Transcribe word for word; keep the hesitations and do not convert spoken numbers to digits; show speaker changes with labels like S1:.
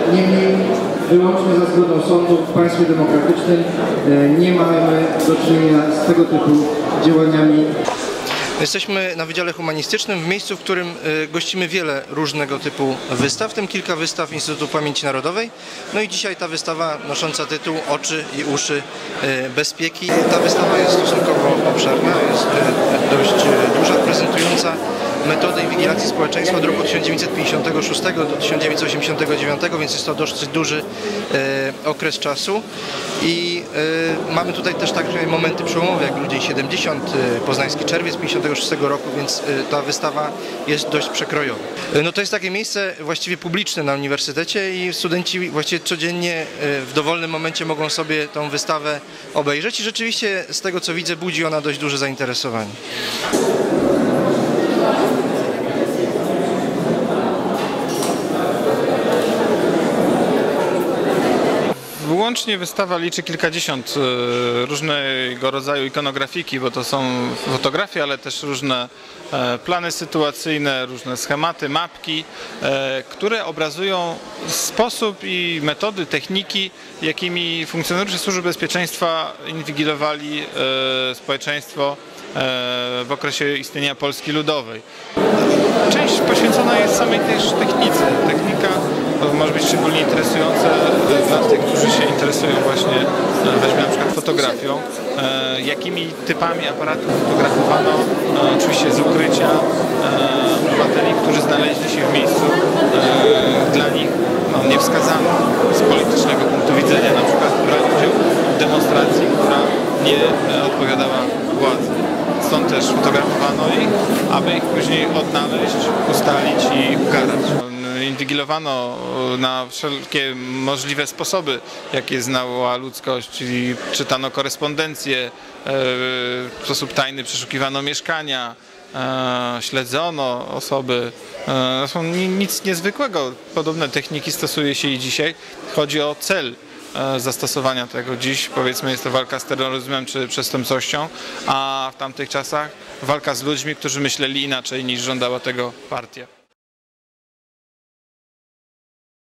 S1: Niemniej wyłącznie za zgodą sądu w państwie demokratycznym nie mamy do czynienia z tego typu działaniami.
S2: Jesteśmy na Wydziale Humanistycznym, w miejscu, w którym gościmy wiele różnego typu wystaw, w tym kilka wystaw Instytutu Pamięci Narodowej. No i dzisiaj ta wystawa nosząca tytuł Oczy i uszy bezpieki. Ta wystawa jest stosunkowo obszerna, jest dość duża, prezentująca metodę inwigilacji społeczeństwa od roku tysiąc dziewięćset pięćdziesiątego szóstego do tysiąc dziewięćset osiemdziesiątego dziewiątego, więc jest to dość duży e, okres czasu. I e, mamy tutaj też takie momenty przełomowe, jak Ludziej siedemdziesiąt, e, Poznański Czerwiec pięćdziesiątego szóstego roku, więc e, ta wystawa jest dość przekrojowa. E, no to jest takie miejsce właściwie publiczne na uniwersytecie i studenci właściwie codziennie e, w dowolnym momencie mogą sobie tą wystawę obejrzeć i rzeczywiście z tego, co widzę, budzi ona dość duże zainteresowanie.
S3: Łącznie wystawa liczy kilkadziesiąt różnego rodzaju ikonografiki, bo to są fotografie, ale też różne plany sytuacyjne, różne schematy, mapki, które obrazują sposób i metody, techniki, jakimi funkcjonariusze Służby Bezpieczeństwa inwigilowali społeczeństwo w okresie istnienia Polski Ludowej. Część poświęcona jest samej też technice. Technika może być szczególnie interesująca dla tych, którzy się interesują właśnie, weźmy na przykład fotografią, jakimi typami aparatów fotografowano, oczywiście z ukrycia obywateli, którzy znaleźli się w miejscu dla nich no, niewskazano z politycznego punktu widzenia, na przykład brali udział w demonstracji, która nie odpowiadała władzy. Stąd też fotografowano ich, aby ich później odnaleźć, ustalić i ukarać. Inwigilowano na wszelkie możliwe sposoby, jakie znała ludzkość, czyli czytano korespondencję, w sposób tajny przeszukiwano mieszkania, śledzono osoby. To są nic niezwykłego. Podobne techniki stosuje się i dzisiaj. Chodzi o cel zastosowania tego. Dziś, powiedzmy, jest to walka z terroryzmem czy przestępczością, a w tamtych czasach walka z ludźmi, którzy myśleli inaczej niż żądała tego partia.